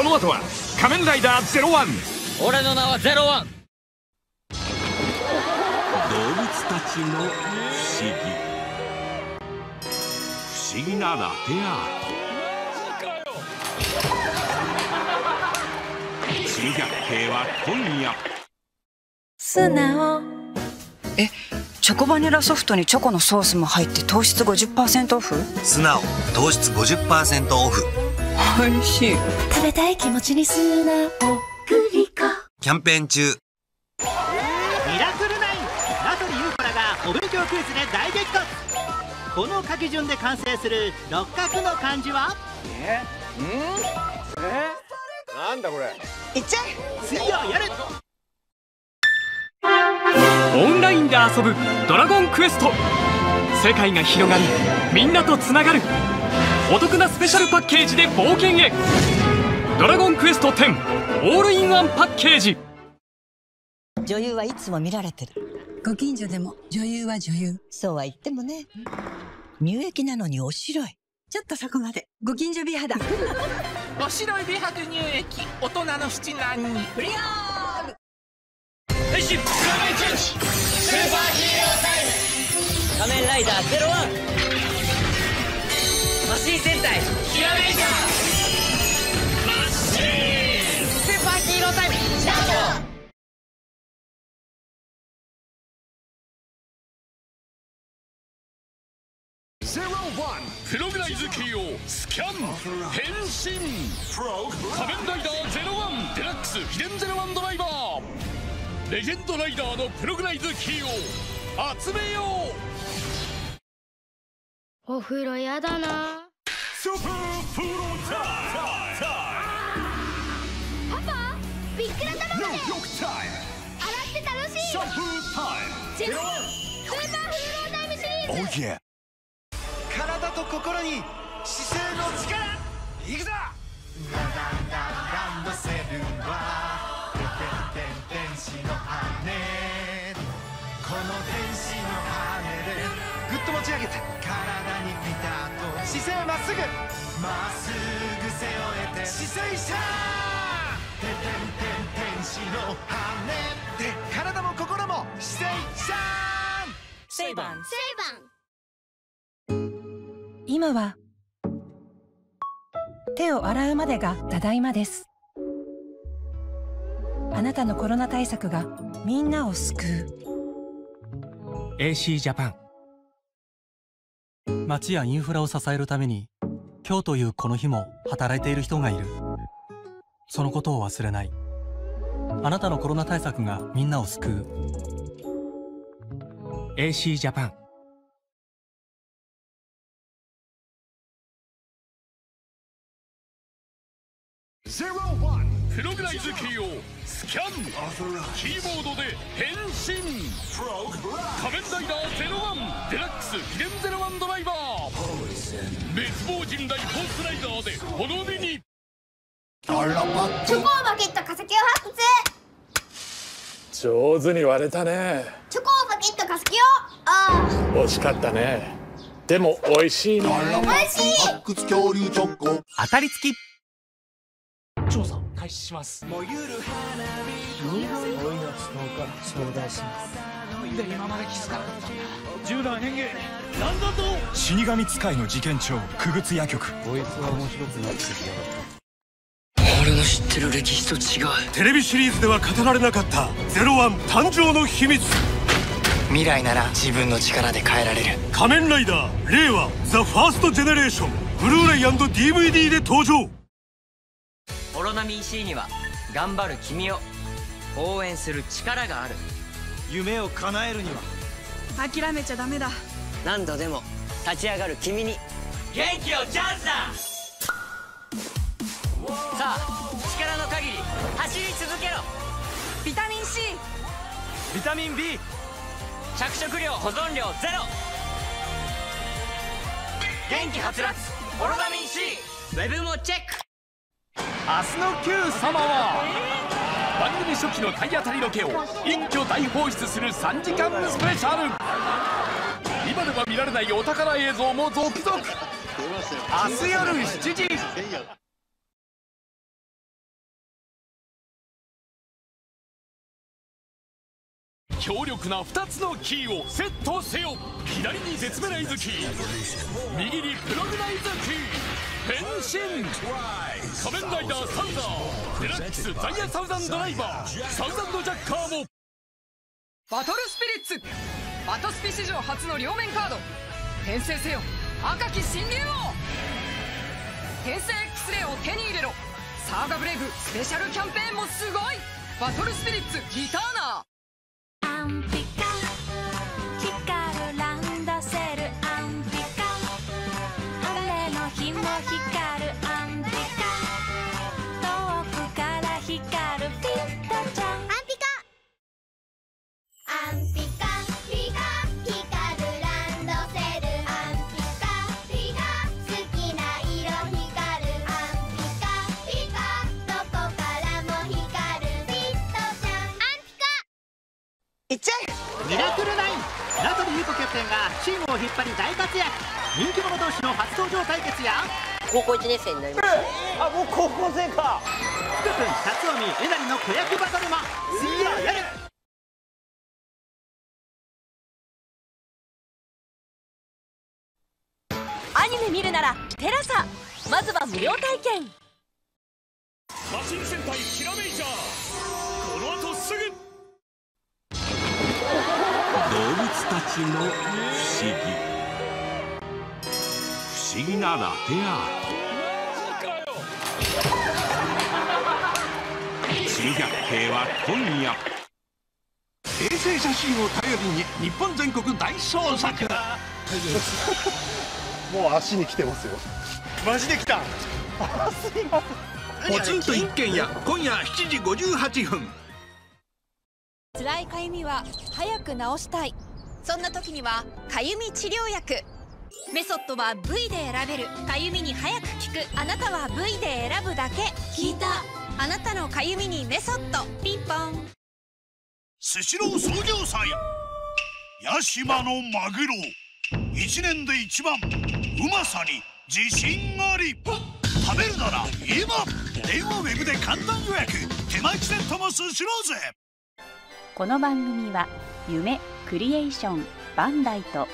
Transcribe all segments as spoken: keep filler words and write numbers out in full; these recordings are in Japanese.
の後は仮面ライダーゼロワン。 俺の名はゼロワン。 動物たちの不思議不思議なラテアート。珍百景は今夜。 素直。え、チョコバニラソフトにチョコのソースも入って糖質 ごじゅっパーセント オフ。 素直、糖質 ごじゅっパーセント オフ。 おいしい。 食べたい気持ちに素直。グリコキャンペーン中。 ミラクルナイン、名取裕子らがお勉強クイズで大激突。この書き順で完成する六角の漢字は？ えんえなんだこれ。 いっちゃえ。水曜夜。 オンラインで遊ぶドラゴンクエスト。世界が広がり、みんなとつながる。お得なスペシャルパッケージで冒険へ。ドラゴンクエストテンオールインワンパッケージ。 女優はいつも見られてる。 ご近所でも女優は女優。 そうは言ってもね、乳液なのにお白い。 ちょっとそこまで。ご近所美肌。 お白い美白乳液、大人の七難にプリオール。 変身プラメイチェンジスーパーヒーロータイム。仮面ライダーゼロワン。マシン戦隊キラメイジャー。マシーンスーパーヒーロータイムスタート。 ゼロワンプログライズキーをスキャン変身。仮面ライダーゼロワンデラックス秘伝ゼロワンドライバー。レジェンドライダーのプログライズキーを集めよう。お風呂やだな。 スーパープロタイパパ、ビックラ玉まで。洗って楽しい。シャンプータイム。ゼロワンスーパーフーロータイムシリーズ。 Oh yeah。 体と心に姿勢の力。いくぞ。ラララランドセルはてんてんてん天使の羽。この天使の羽でぐっと持ち上げて体にピタッと姿勢まっすぐまっすぐ背負えて姿勢シャー。てんてんてん天使の羽で体も心も姿勢シャーン。 セイバン。 セイバン。 今は手を洗うまでがただいまです。あなたのコロナ対策がみんなを救う。 エーシー ジャパン。街やインフラを支えるために今日というこの日も働いている人がいる。そのことを忘れない。あなたのコロナ対策がみんなを救う。 エーシー ジャパン。 ゼロワンプログライズキーをスキャンキーボードで変身。仮面ライダーゼロワンデラックス秘伝ゼロワンドライバー。滅亡人雷フォースライダーで滅びに。 チョコをバケット化石を発掘。 上手に割れたね。 チョコをバケット化石を。ああ、 惜しかったね。でも美味しいね。 美味しい。 発掘恐竜チョコ。 当たり付き。 調査開始します。 燃ゆる花火。 おいのストーから頂戴します。なんで今まで気づかなかったんだ。銃弾変形なんだと。 死神使いの事件長久々野局。 こいつは面白くなってきやがった。 俺の知ってる歴史と違う。 テレビシリーズでは語られなかったゼロワン誕生の秘密。 未来なら自分の力で変えられる。 仮面ライダー令和ザ・ファーストジェネレーションブルーレイ&ディーブイディー で登場。 オロナミン C には頑張る君を応援する力がある。 夢を叶えるには諦めちゃダメだ。 何度でも立ち上がる君に元気をチャンスだ。さあ力の限り走り続けろ。 ビタミン C。 ビタミン B。 着色料保存料ゼロ。元気はつらつオロナミン C。 ウェブもチェック。 明日の Q 様は番組初期の体当たりロケを一挙大放出するさんじかんスペシャル。今では見られないお宝映像も続々。明日夜しちじ。 強力なふたつのキーをセットせよ。左に絶メライズキー、右にプログライズキー。変身。仮面ライダーサウザー、デラックスザイヤサウザンドライバー、サウザンドジャッカーも。 バトルスピリッツ、バトスピ史上初の両面カード。転生せよ赤き神竜王。転生 X レイを手に入れろ。サーガブレイブスペシャルキャンペーンもすごい。バトルスピリッツリターナー。 アンピカ光るランドセル、アンピカ雨の日も光るアンピカ、遠くから光るピッタちゃん。アンピカアンピカピカ光るランドセル、アンピカピカ好きな色光るアンピカピカ、どこからも光るピッタちゃん。アンピカいっちゃえ。ミラクルナイン、名取裕子キャプテンがチームを引っ張り大活躍。人気者同士の初登場対決や高校いちねん生になりました。 あ、もう高校生か。福君、辰臣、えなりの子役バトルも水曜夜。 アニメ見るならテラサ、まずは無料体験。 マシン戦隊キラメイジャー、この後すぐ。 動物たちの不思議、不思議なラテアート。珍百景は今夜。 衛星写真を頼りに日本全国大捜索。 もう足に来てますよ。マジで来た。すいません。 ポツンと一軒家、今夜しちじごじゅうはっぷん。 辛いかゆみは早く治したい。そんな時にはかゆみ治療薬。メソッドは部位で選べる。かゆみに早く効く。あなたは部位で選ぶだけ。聞いた。あなたのかゆみにメソッド。ピンポン。 スシロー創業祭、屋島のマグロ、一年で一番うまさに自信あり。食べるなら今電話ウェブで簡単予約。手巻きセットもスシローぜ。 この番組は夢クリエーションバンダイと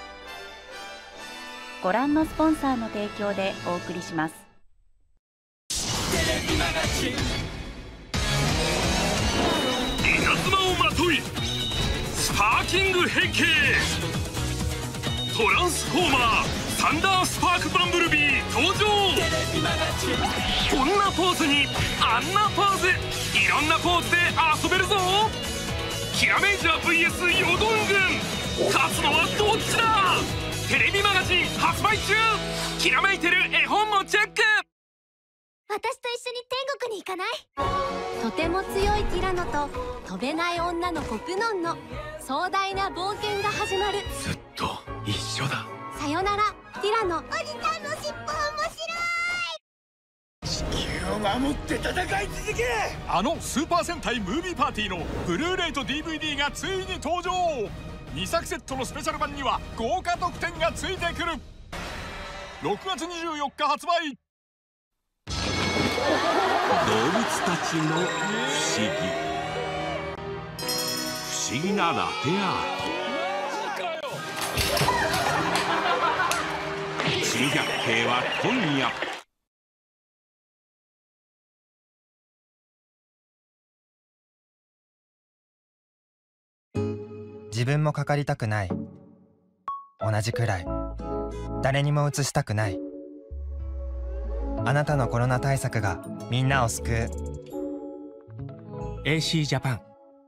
ご覧のスポンサーの提供でお送りします。 テレビマガジン、稲妻をまといスパーキング変形、トランスフォーマーサンダースパークバンブルビー登場。こんなポーズにあんなポーズ、いろんなポーズで遊べるぞ。キラメイジャー ブイエス ヨドン軍、勝つのはどっちだ。テレビマガジン発売中。キラメイてる絵本もチェック。 私と一緒に天国に行かない？とても強いティラノと飛べない女の子プノンの壮大な冒険が始まる。 ずっと一緒だ。 さよならティラノ。おじさんの尻尾面白い。 地球を守って戦い続け。あのスーパー戦隊ムービーパーティーのブルーレイと ディーブイディー がついに登場。にさくセットのスペシャル版には豪華特典がついてくる。ろくがつにじゅうよっか発売。 動物たちの不思議、不思議なラテアート。珍百景は今夜。 自分もかかりたくない。同じくらい誰にもうつしたくない。あなたのコロナ対策がみんなを救う。 エーシー ジャパ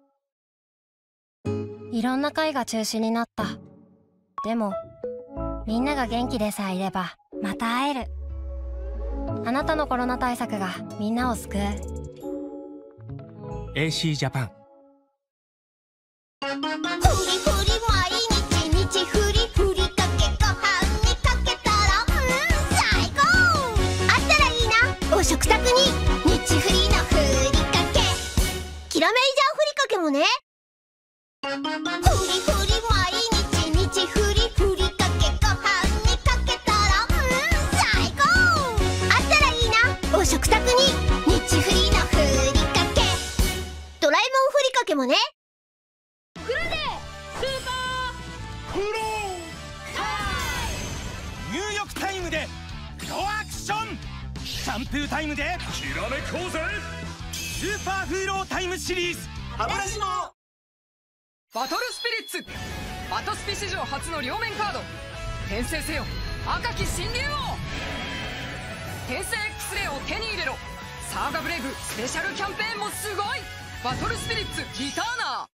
ン。 いろんな会が中止になった。でもみんなが元気でさえいればまた会える。あなたのコロナ対策がみんなを救う。 エーシー ジャパン。 フリフリ毎日日フリふりかけご飯にかけたらうん最高。あったらいいなお食卓に日フリのふりかけ。キラメイジャーふりかけもね。フリフリ毎日日フリふりかけご飯にかけたらうん最高。あったらいいなお食卓に日フリのふりかけ。ドラえもんふりかけもね。 フラシャンプータイムできらめこうぜ。 スーパーフーロータイムシリーズ歯ブラシのバトルスピリッツバトスピ史上初の両面カード転生せよ赤き神竜王。転生 X レイを手に入れろ。サーガブレイブスペシャルキャンペーンもすごい。バトルスピリッツリターナー。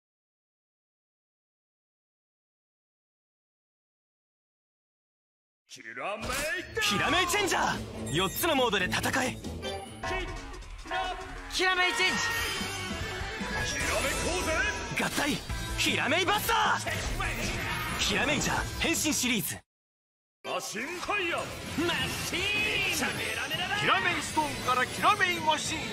キラメイキラメイチェンジャーよっつのモードで戦え。 キラメイチェンきらめこうぜ。 合体キラメイバスター。キラメイジャー変身シリーズ。 マシンファイヤーマシーン。 キラメイストーンからキラメイマシンへ。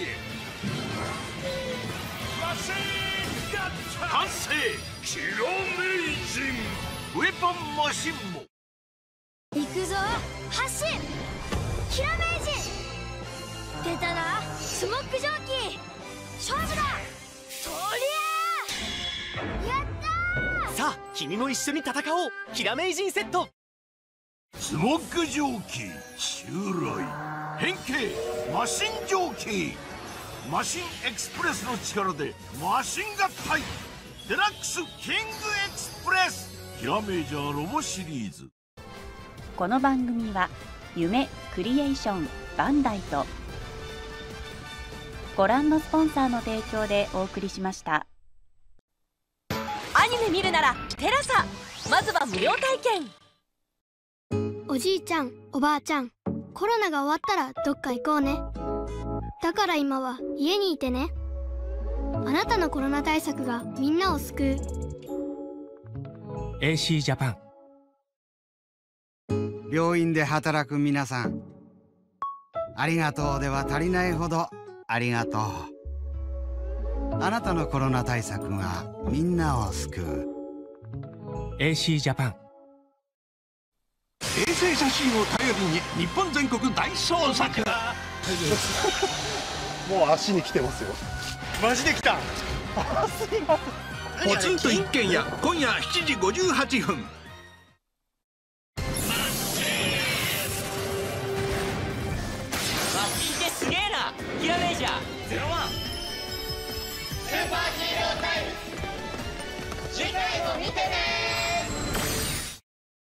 マシンガッチャ完成。 キラメイジンウェポンマシンも。 行くぞ発進キラメージ出たなスモック蒸気勝負だそりゃーやったー。 さあ君も一緒に戦おう。キラメイジンセット。 スモッグ蒸気襲来。変形マシン蒸気。マシンエクスプレスの力でマシン合体。デラックスキングエクスプレス。キラメイジャーロボシリーズ。 この番組は夢クリエーションバンダイとご覧のスポンサーの提供でお送りしました。 アニメ見るならテラサ。まずは無料体験。 おじいちゃんおばあちゃんコロナが終わったらどっか行こうね。だから今は家にいてね。あなたのコロナ対策がみんなを救う。 エーシー ジャパン。 病院で働く皆さん、ありがとうでは足りないほどありがとう。あなたのコロナ対策がみんなを救う。 エーシー ジャパン。 衛星写真を頼りに日本全国大捜索。 もう足に来てますよ。マジで来た。すいません。 ポツンと一軒家今夜しちじごじゅうはっぷん。 すげえな。キラメイジャーゼロワンスーパーヒーロータイム。次回も見てねー。